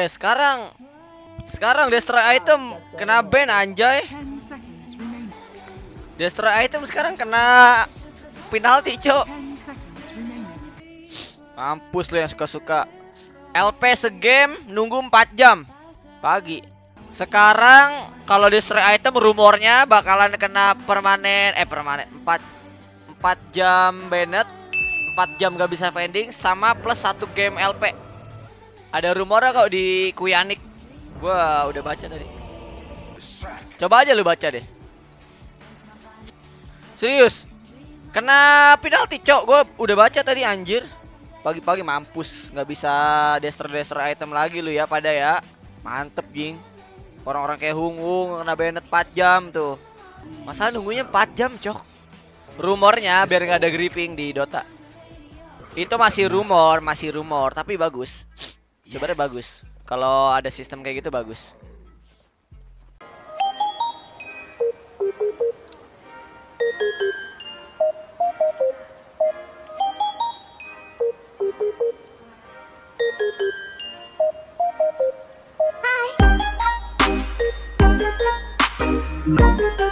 Sekarang destroy item kena ban anjay. Destroy item sekarang kena penalti, cok. Mampus lo yang suka-suka. LP segame nunggu 4 jam pagi. Sekarang kalau destroy item rumornya bakalan kena permanen 4 jam banned, 4 jam gak bisa vending sama plus 1 game LP. Ada rumornya kok di Kuyanik. Gua udah baca tadi. Coba aja lu baca deh. Serius. Kena penalti, cok. Gua udah baca tadi anjir. Pagi-pagi mampus, nggak bisa destroy item lagi lu ya pada ya. Mantep ging. Orang-orang kayak Hungung kena banned 4 jam tuh. Masa nunggunya 4 jam, cok. Rumornya biar nggak ada gripping di Dota. Itu masih rumor, tapi bagus. Sebenarnya bagus. Kalau ada sistem kayak gitu bagus. Hi.